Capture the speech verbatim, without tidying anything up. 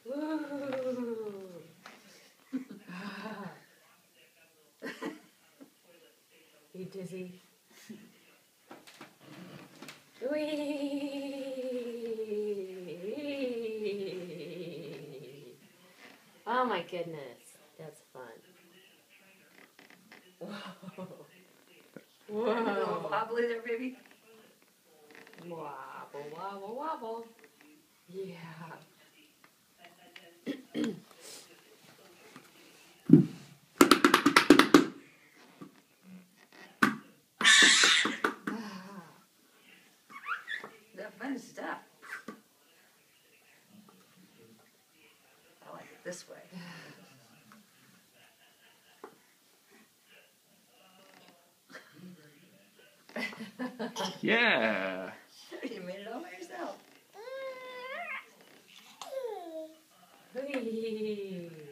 Woo. You dizzy? Wee. Oh my goodness, that's fun. Whoa. Whoa. A little wobbly there, baby. Wobble, wobble, wobble. Yeah. That fun stuff. I like it this way. Yeah. You made it all by yourself. Whee.